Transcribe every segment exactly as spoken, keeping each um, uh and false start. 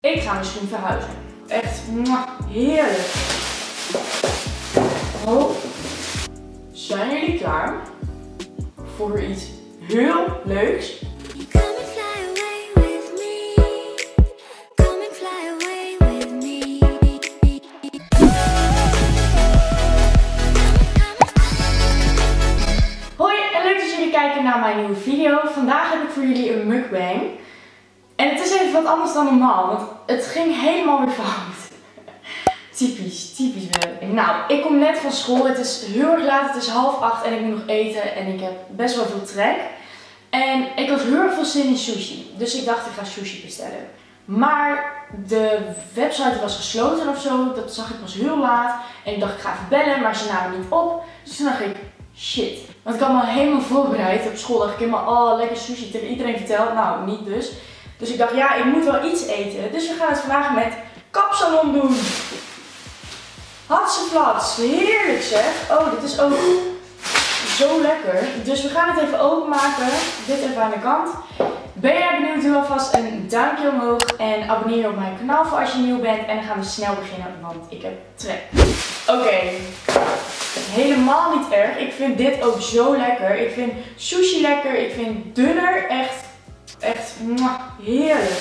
Ik ga misschien verhuizen. Echt, mwah, heerlijk. Oh. Zijn jullie klaar voor iets heel leuks? Hoi en leuk dat jullie kijken naar mijn nieuwe video. Vandaag heb ik voor jullie een mukbang. En het is even wat anders dan normaal, want het ging helemaal weer fout. Typisch, typisch ben. Nou, ik kom net van school. Het is heel erg laat, het is half acht en ik moet nog eten en ik heb best wel veel trek. En ik had heel erg veel zin in sushi. Dus ik dacht, ik ga sushi bestellen. Maar de website was gesloten of zo. Dat zag ik pas heel laat. En ik dacht, ik ga even bellen, maar ze namen niet op. Dus toen dacht ik, shit. Want ik had me helemaal voorbereid. Op school dacht ik helemaal, oh, lekker sushi. Tegen iedereen verteld. Nou, niet dus. Dus ik dacht, ja, ik moet wel iets eten. Dus we gaan het vandaag met kapsalon doen. Hatseflats. Heerlijk zeg. Oh, dit is ook zo lekker. Dus we gaan het even openmaken. Dit even aan de kant. Ben jij benieuwd? Doe alvast een duimpje omhoog. En abonneer je op mijn kanaal voor als je nieuw bent. En dan gaan we snel beginnen, want ik heb trek. Oké. Okay. Helemaal niet erg. Ik vind dit ook zo lekker. Ik vind sushi lekker. Ik vind dunner echt, echt mwah, heerlijk.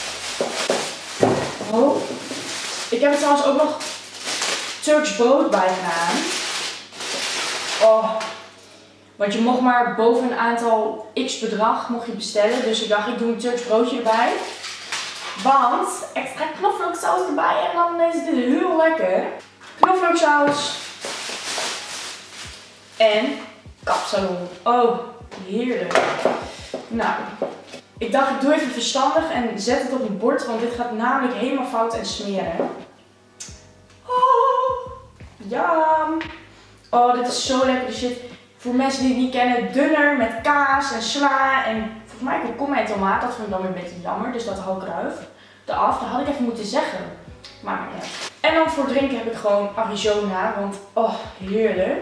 Oh. Ik heb er trouwens ook nog Turks brood bij gedaan. Oh. Want je mocht maar boven een aantal x bedrag mocht je bestellen. Dus ik dacht, ik doe een Turks broodje erbij. Want extra knoflooksaus erbij en dan is dit heel lekker. Knoflooksaus. En kapsalon. Oh, heerlijk. Nou, ik dacht, ik doe even verstandig en zet het op een bord. Want dit gaat namelijk helemaal fout en smeren. Oh, ja. Oh, dit is zo lekker. Dus dit, voor mensen die het niet kennen, dunner met kaas en sla. En volgens mij ook kom en tomaat. Dat vond ik dan weer een beetje jammer. Dus dat hou ik eruit. Eraf. Dat had ik even moeten zeggen. Maar ja. En dan voor drinken heb ik gewoon Arizona. Want, oh, heerlijk.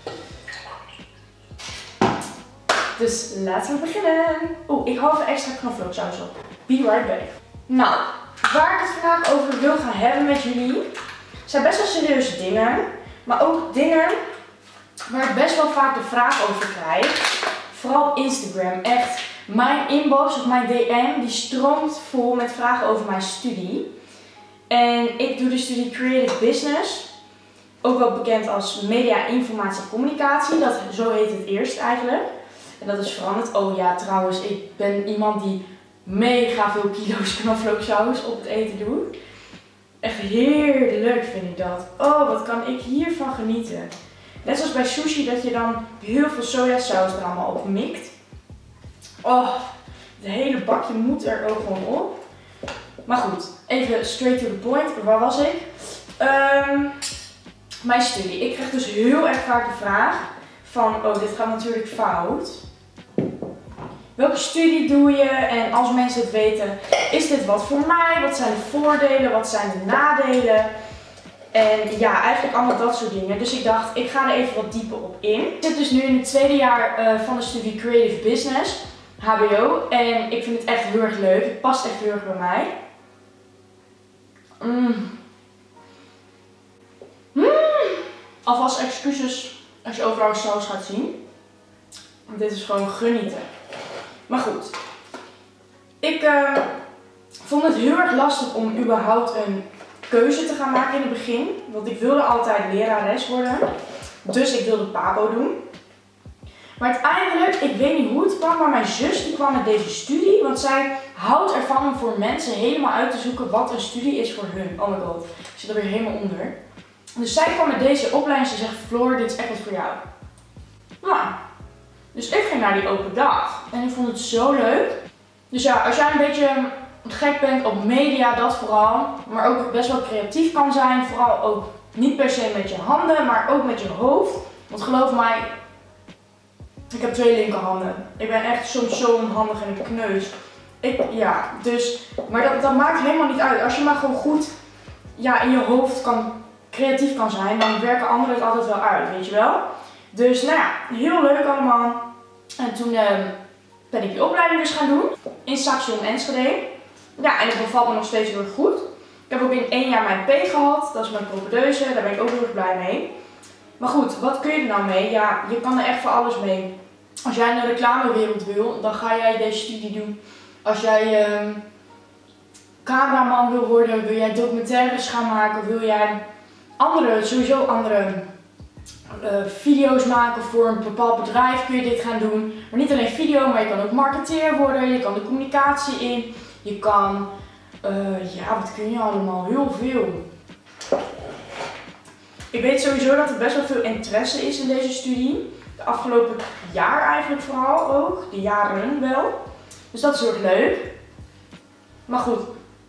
Dus laten we beginnen. Oeh, ik hou even extra knoflooksaus op. Be right back. Nou, waar ik het vandaag over wil gaan hebben met jullie, zijn best wel serieuze dingen. Maar ook dingen waar ik best wel vaak de vraag over krijg. Vooral op Instagram. Echt, mijn inbox of mijn D M die stroomt vol met vragen over mijn studie. En ik doe de studie Creative Business. Ook wel bekend als Media, Informatie en Communicatie. Dat, zo heet het eerst eigenlijk. En dat is veranderd. Oh ja, trouwens, ik ben iemand die mega veel kilo's knoflooksaus op het eten doet. Echt heerlijk vind ik dat. Oh, wat kan ik hiervan genieten. Net zoals bij sushi, dat je dan heel veel sojasaus er allemaal op mikt. Oh, het hele bakje moet er ook gewoon op. Maar goed, even straight to the point. Waar was ik? Um, mijn studie. Ik krijg dus heel erg vaak de vraag van, oh, dit gaat natuurlijk fout. Welke studie doe je? En als mensen het weten, is dit wat voor mij? Wat zijn de voordelen? Wat zijn de nadelen? En ja, eigenlijk allemaal dat soort dingen. Dus ik dacht, ik ga er even wat dieper op in. Ik zit dus nu in het tweede jaar uh, van de studie Creative Business, H B O. En ik vind het echt heel erg leuk. Het past echt heel erg bij mij. Mm. Mm. Alvast excuses als je overal saus gaat zien. Want dit is gewoon genieten. Maar goed. Ik uh, vond het heel erg lastig om überhaupt een keuze te gaan maken in het begin. Want ik wilde altijd lerares worden. Dus ik wilde PABO doen. Maar uiteindelijk, ik weet niet hoe het kwam, maar mijn zus die kwam met deze studie. Want zij houdt ervan om voor mensen helemaal uit te zoeken wat een studie is voor hun. Oh my god, ik zit er weer helemaal onder. Dus zij kwam met deze opleiding en ze zegt, Floor, dit is echt wat voor jou. Nou, dus ik ging naar die open dag. En ik vond het zo leuk. Dus ja, als jij een beetje gek bent op media, dat vooral. Maar ook best wel creatief kan zijn. Vooral ook niet per se met je handen, maar ook met je hoofd. Want geloof mij, ik heb twee linkerhanden. Ik ben echt soms zo onhandig en een kneus. Ik, ja, dus, maar dat, dat maakt helemaal niet uit. Als je maar gewoon goed ja, in je hoofd kan, creatief kan zijn, dan werken anderen het altijd wel uit, weet je wel. Dus nou ja, heel leuk allemaal. En toen uh, ben ik die opleiding dus gaan doen in Saxion Enschede. Ja, en het bevalt me nog steeds heel erg goed. Ik heb ook in één jaar mijn P gehad, dat is mijn propedeuse, daar ben ik ook heel erg blij mee. Maar goed, wat kun je er nou mee? Ja, je kan er echt voor alles mee. Als jij in de reclamewereld wil, dan ga jij deze studie doen. Als jij uh, cameraman wil worden, wil jij documentaires gaan maken, wil jij andere, sowieso andere uh, video's maken voor een bepaald bedrijf, kun je dit gaan doen. Maar niet alleen video, maar je kan ook marketeer worden, je kan de communicatie in, je kan, uh, ja, wat kun je allemaal? Heel veel. Ik weet sowieso dat er best wel veel interesse is in deze studie. De afgelopen jaar eigenlijk vooral ook. De jaren wel. Dus dat is heel erg leuk. Maar goed.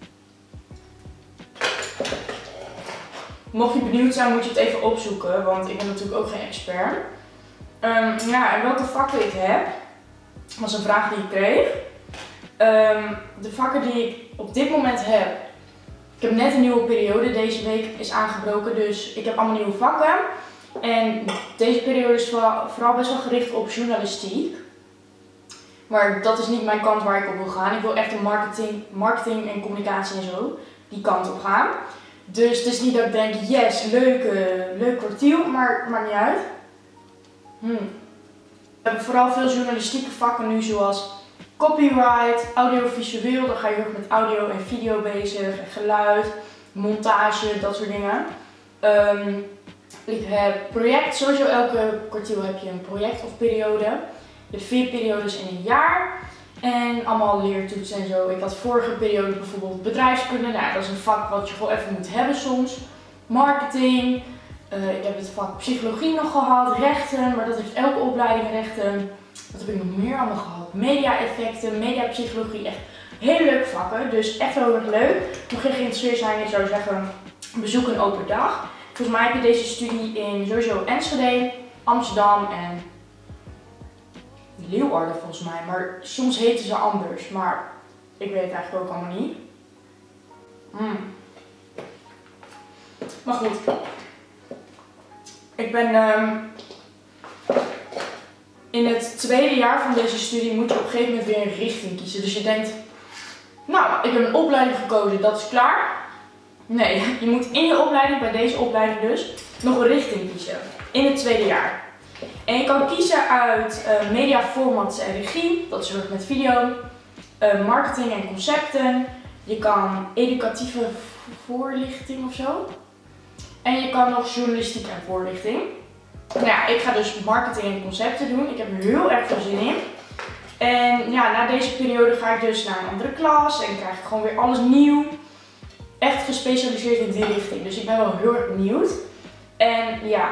Mocht je benieuwd zijn, moet je het even opzoeken. Want ik ben natuurlijk ook geen expert. Um, ja, en welke vakken ik heb. Was een vraag die ik kreeg. Um, de vakken die ik op dit moment heb. Ik heb net een nieuwe periode, deze week is aangebroken, dus ik heb allemaal nieuwe vakken. En deze periode is vooral best wel gericht op journalistiek. Maar dat is niet mijn kant waar ik op wil gaan. Ik wil echt de marketing, marketing en communicatie en zo, die kant op gaan. Dus het is niet dat ik denk, yes, leuk, uh, leuk kwartiel, maar maakt niet uit. Hmm. We hebben vooral veel journalistieke vakken nu, zoals copyright, audiovisueel, dan ga je heel erg met audio en video bezig, en geluid, montage, dat soort dingen. Um, ik heb project, sowieso elke kwartiel heb je een project of periode. De vier periodes in een jaar. En allemaal leertoetsen en zo. Ik had vorige periode bijvoorbeeld bedrijfskunde, nou, dat is een vak wat je gewoon even moet hebben soms. Marketing, uh, ik heb het vak psychologie nog gehad, rechten, maar dat heeft elke opleiding rechten. Wat heb ik nog meer allemaal gehad? Media-effecten, mediapsychologie, echt hele leuke vakken. Dus echt wel heel erg leuk. Mocht je geïnteresseerd zijn, ik zou zeggen, bezoek een open dag. Volgens mij heb je deze studie in sowieso Enschede, Amsterdam en Leeuwarden volgens mij. Maar soms heten ze anders, maar ik weet het eigenlijk ook allemaal niet. Mm. Maar goed. Ik ben... Um, In het tweede jaar van deze studie moet je op een gegeven moment weer een richting kiezen. Dus je denkt, nou, ik heb een opleiding gekozen, dat is klaar. Nee, je moet in je opleiding, bij deze opleiding dus, nog een richting kiezen. In het tweede jaar. En je kan kiezen uit uh, media, formats en regie, dat is met video, uh, marketing en concepten. Je kan educatieve voorlichting of zo. En je kan nog journalistiek en voorlichting. Nou ja, ik ga dus marketing en concepten doen. Ik heb er heel erg veel zin in. En ja, na deze periode ga ik dus naar een andere klas en krijg ik gewoon weer alles nieuw. Echt gespecialiseerd in die richting. Dus ik ben wel heel erg benieuwd. En ja,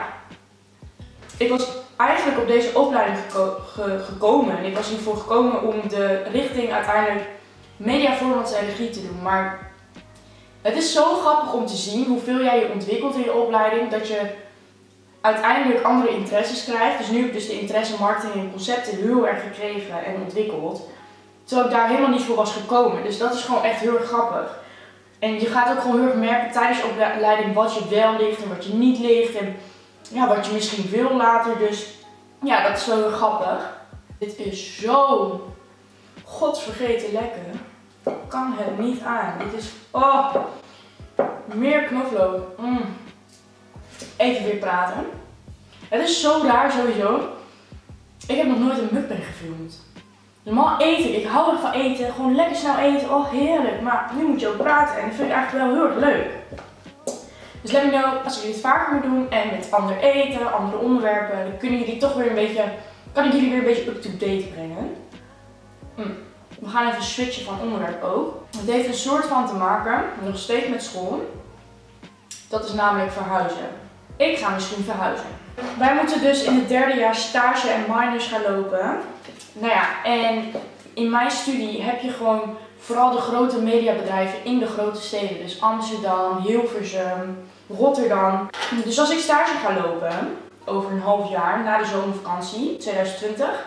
ik was eigenlijk op deze opleiding geko ge gekomen. En ik was hiervoor gekomen om de richting uiteindelijk media, formats en regie te doen. Maar het is zo grappig om te zien hoeveel jij je ontwikkelt in je opleiding. Dat je uiteindelijk andere interesses krijgt. Dus nu heb ik dus de interesse marketing en concepten heel erg gekregen en ontwikkeld. Terwijl ik daar helemaal niet voor was gekomen. Dus dat is gewoon echt heel erg grappig. En je gaat ook gewoon heel erg merken tijdens je opleiding wat je wel ligt en wat je niet ligt. En ja, wat je misschien wil later. Dus ja, dat is wel heel grappig. Dit is zo godsvergeten lekker. Ik kan het niet aan. Dit is, oh, meer knoflook. Mm. Even weer praten. Het is zo raar sowieso. Ik heb nog nooit een mukbang gefilmd. Normaal eet ik, ik hou ervan eten, gewoon lekker snel eten, oh heerlijk. Maar nu moet je ook praten en dat vind ik eigenlijk wel heel erg leuk. Dus let me know als jullie het vaker moet doen en met ander eten, andere onderwerpen, dan kunnen jullie toch weer een beetje, kan ik jullie weer een beetje up-to-date brengen. Mm. We gaan even switchen van onderwerp ook. Het heeft een soort van te maken, nog steeds met school. Dat is namelijk verhuizen. Ik ga misschien verhuizen. Wij moeten dus in het derde jaar stage en minors gaan lopen. Nou ja, en in mijn studie heb je gewoon vooral de grote mediabedrijven in de grote steden. Dus Amsterdam, Hilversum, Rotterdam. Dus als ik stage ga lopen, over een half jaar, na de zomervakantie, tweeduizend twintig,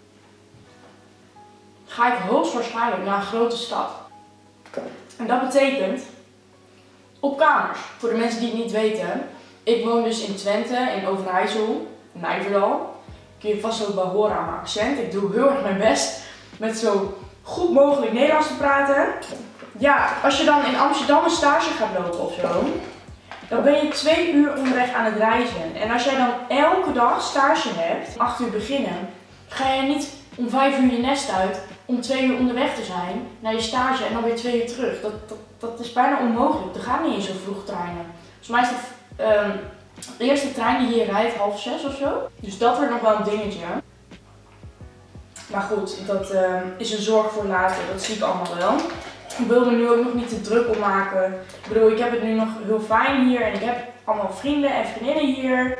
ga ik hoogstwaarschijnlijk naar een grote stad. En dat betekent op kamers. Voor de mensen die het niet weten, ik woon dus in Twente, in Overijssel, Nijverdal. Kun je vast ook wel horen aan mijn accent. Ik doe heel erg mijn best met zo goed mogelijk Nederlands te praten. ja, als je dan in Amsterdam een stage gaat lopen of zo, dan ben je twee uur onderweg aan het reizen. En als jij dan elke dag stage hebt, acht uur beginnen, ga je niet om vijf uur je nest uit om twee uur onderweg te zijn naar je stage en dan weer twee uur terug. Dat, dat, dat is bijna onmogelijk. Er gaan niet eens zo vroeg treinen. Volgens mij is de, um, de eerste trein die hier rijdt half zes of zo. Dus dat wordt nog wel een dingetje. Maar goed, dat uh, is een zorg voor later. Dat zie ik allemaal wel. Ik wil me nu ook nog niet te druk om maken. Ik bedoel, ik heb het nu nog heel fijn hier en ik heb allemaal vrienden en vriendinnen hier.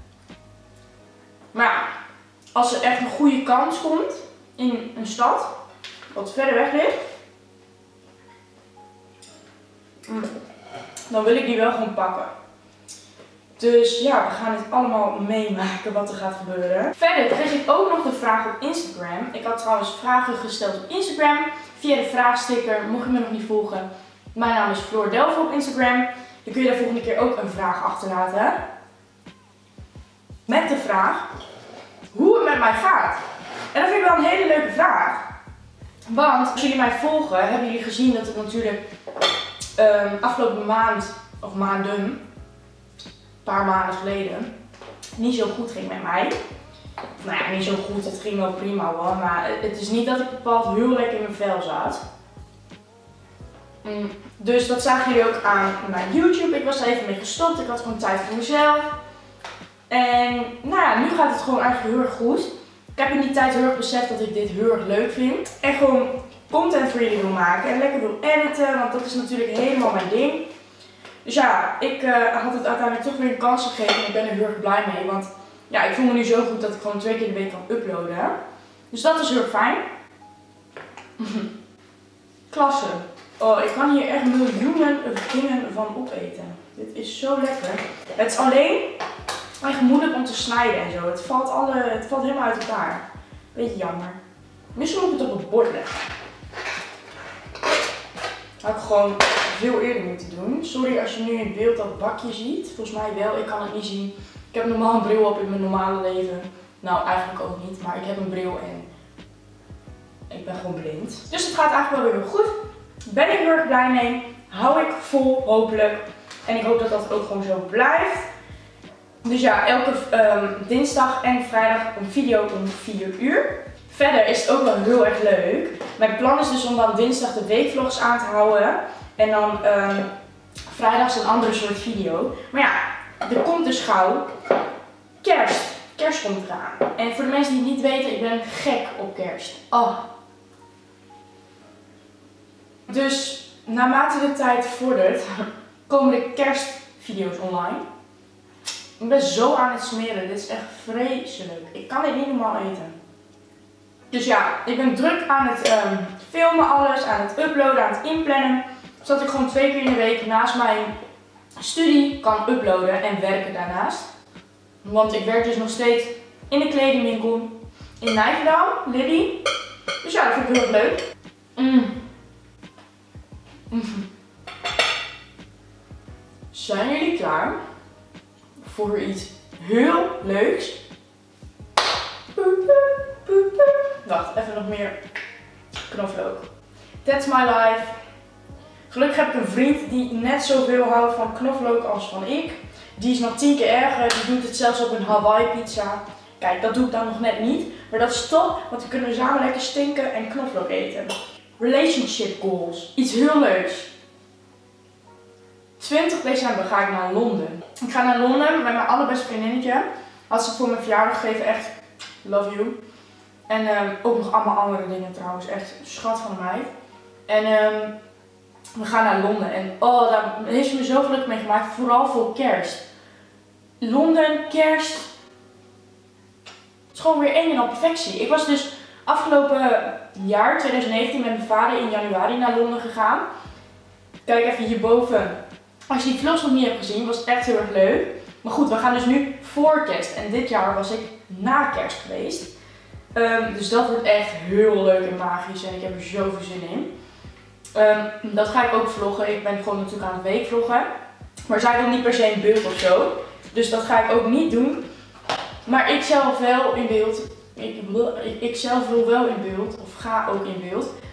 Maar ja, als er echt een goede kans komt in een stad, wat verder weg ligt, dan wil ik die wel gewoon pakken. Dus ja, we gaan het allemaal meemaken wat er gaat gebeuren. Verder kreeg ik ook nog de vraag op Instagram. Ik had trouwens vragen gesteld op Instagram via de vraagsticker. Mocht je me nog niet volgen, mijn naam is Floor Delve op Instagram. Dan kun je daar volgende keer ook een vraag achterlaten. Met de vraag hoe het met mij gaat. En dat vind ik wel een hele leuke vraag. Want als jullie mij volgen, hebben jullie gezien dat het natuurlijk um, afgelopen maand, of maanden, een paar maanden geleden, niet zo goed ging met mij. Nou ja, niet zo goed, het ging wel prima hoor, maar het is niet dat ik bepaald heel lekker in mijn vel zat. Mm, dus dat zagen jullie ook aan mijn YouTube. Ik was er even mee gestopt, ik had gewoon tijd voor mezelf. En nou ja, nu gaat het gewoon eigenlijk heel erg goed. Ik heb in die tijd heel erg beseft dat ik dit heel erg leuk vind. En gewoon content voor jullie wil maken en lekker wil editen, want dat is natuurlijk helemaal mijn ding. Dus ja, ik uh, had het uiteindelijk toch weer een kans gegeven en ik ben er heel erg blij mee. Want ja, ik voel me nu zo goed dat ik gewoon twee keer de week kan uploaden. Dus dat is heel erg fijn. Klasse. Oh, ik kan hier echt miljoenen dingen van opeten. Dit is zo lekker. Het is alleen echt moeilijk om te snijden en zo. Het valt, alle, het valt helemaal uit elkaar. Beetje jammer. Misschien moet ik het op het bord leggen. Had ik gewoon veel eerder moeten doen. Sorry als je nu in beeld dat bakje ziet. Volgens mij wel, ik kan het niet zien. Ik heb normaal een bril op in mijn normale leven. Nou, eigenlijk ook niet, maar ik heb een bril en ik ben gewoon blind. Dus het gaat eigenlijk wel weer heel goed. Ben ik heel erg blij mee. Hou ik vol, hopelijk. En ik hoop dat dat ook gewoon zo blijft. Dus ja, elke um, dinsdag en vrijdag een video om vier uur. Verder is het ook wel heel erg leuk. Mijn plan is dus om dan dinsdag de weekvlogs aan te houden. En dan um, vrijdags een andere soort video. Maar ja, er komt dus gauw kerst. Kerst komt eraan. En voor de mensen die het niet weten, ik ben gek op kerst. Oh. Dus naarmate de tijd vordert, komen de kerstvideo's online. Ik ben zo aan het smeren. Dit is echt vreselijk. Ik kan dit niet normaal eten. Dus ja, ik ben druk aan het um, filmen alles, aan het uploaden, aan het inplannen. Zodat ik gewoon twee keer in de week naast mijn studie kan uploaden en werken daarnaast. Want ik werk dus nog steeds in de kledingwinkel in Nijverdal, Liddy. Dus ja, dat vind ik heel erg leuk. Mm. Mm. Zijn jullie klaar voor iets heel leuks? Wacht, even nog meer knoflook. That's my life. Gelukkig heb ik een vriend die net zoveel houdt van knoflook als van ik. Die is nog tien keer erger. Die doet het zelfs op een Hawaii pizza. Kijk, dat doe ik dan nog net niet. Maar dat is top, want dan kunnen we samen lekker stinken en knoflook eten. Relationship goals. Iets heel leuks. twintig december ga ik naar Londen. Ik ga naar Londen met mijn allerbeste vriendinnetje. Had ze voor mijn verjaardag gegeven. Echt, love you. En um, ook nog allemaal andere dingen trouwens. Echt schat van een meid. En um, we gaan naar Londen. En oh, daar heeft ze me zo gelukkig mee gemaakt. Vooral voor kerst. Londen, kerst. Het is gewoon weer één en al perfectie. Ik was dus afgelopen jaar, twintig negentien, met mijn vader in januari naar Londen gegaan. Kijk even hierboven. Als je die vlogs nog niet hebt gezien, was het echt heel erg leuk. Maar goed, we gaan dus nu voor kerst. En dit jaar was ik na kerst geweest. Um, dus dat wordt echt heel leuk en magisch. En ik heb er zoveel zin in. Um, dat ga ik ook vloggen. Ik ben gewoon natuurlijk aan het weekvloggen. Maar zij wil niet per se in beeld of zo. Dus dat ga ik ook niet doen. Maar ik zelf wel in beeld. Ik, wil, ik, ik zelf wil wel in beeld. Of ga ook in beeld.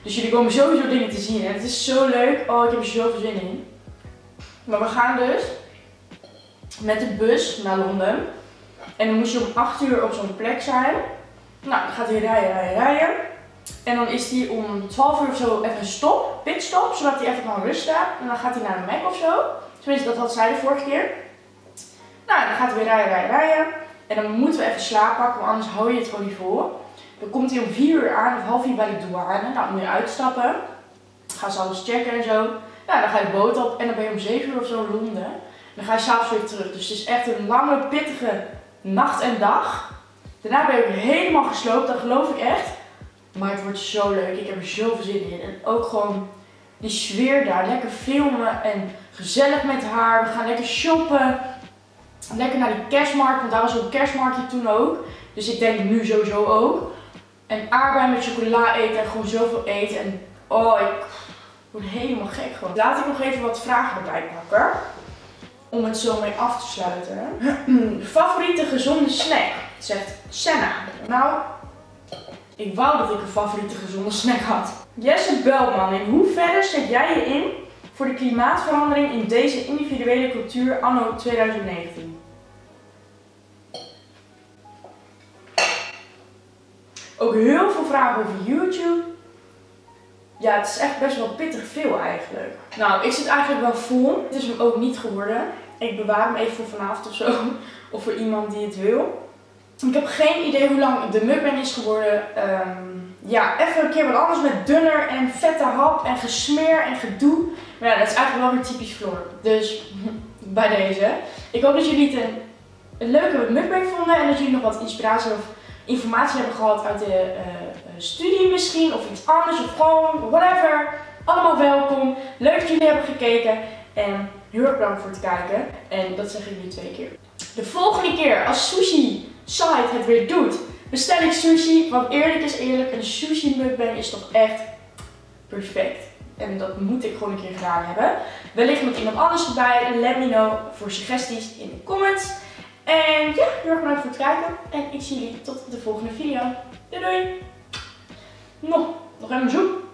Dus jullie komen sowieso dingen te zien en het is zo leuk. Oh, ik heb er zoveel zin in. Maar we gaan dus met de bus naar Londen. En dan moet je om acht uur op zo'n plek zijn. Nou, dan gaat hij rijden, rijden, rijden. En dan is hij om twaalf uur of zo even een stop, pitstop, zodat hij even kan rusten. En dan gaat hij naar de Mac of zo. Tenminste, dat had zij de vorige keer. Nou, dan gaat hij weer rijden, rijden, rijden. En dan moeten we even slaap pakken, want anders hou je het gewoon niet vol. Dan komt hij om vier uur aan, of half vier bij de douane. Nou, dan moet je uitstappen. Dan gaan ze alles checken en zo. Nou, dan ga je de boot op en dan ben je om zeven uur of zo in Londen. En dan ga je s'avonds weer terug. Dus het is echt een lange, pittige nacht en dag. Daarna ben je ook helemaal gesloopt, dat geloof ik echt. Maar het wordt zo leuk, ik heb er zoveel zin in. En ook gewoon die sfeer daar, lekker filmen en gezellig met haar. We gaan lekker shoppen. Lekker naar die kerstmarkt, want daar was ook een kerstmarktje toen ook. Dus ik denk nu sowieso ook. En aardbeien met chocola eten en gewoon zoveel eten. En oh, ik word helemaal gek gewoon. Laat ik nog even wat vragen erbij pakken. Om het zo mee af te sluiten. Favoriete gezonde snack, zegt Senna. Nou, ik wou dat ik een favoriete gezonde snack had. Jesse Belman, in hoeverre zet jij je in voor de klimaatverandering in deze individuele cultuur anno twintig negentien? Ook heel veel vragen over YouTube. Ja, het is echt best wel pittig veel eigenlijk. Nou, ik zit eigenlijk wel vol. Het is hem ook niet geworden. Ik bewaar hem even voor vanavond of zo. Of voor iemand die het wil. Ik heb geen idee hoe lang de mukbang is geworden. Um, ja, even een keer wat anders met dunner en vette hap en gesmeer en gedoe. Maar ja, dat is eigenlijk wel weer typisch Floor. Dus bij deze. Ik hoop dat jullie het een, een leuke mukbang vonden. En dat jullie nog wat inspiratie of informatie hebben gehad uit de uh, studie misschien. Of iets anders of gewoon whatever. Allemaal welkom. Leuk dat jullie hebben gekeken. En heel erg bedankt voor het kijken. En dat zeg ik nu twee keer. De volgende keer als Sushi Site het weer doet, bestel ik sushi. Want eerlijk is eerlijk, een sushi mukbang is toch echt perfect. En dat moet ik gewoon een keer gedaan hebben. Wellicht met iemand anders erbij. Let me know voor suggesties in de comments. En ja, heel erg bedankt voor het kijken. En ik zie jullie tot de volgende video. Doei doei! Nog, nog even een zoek.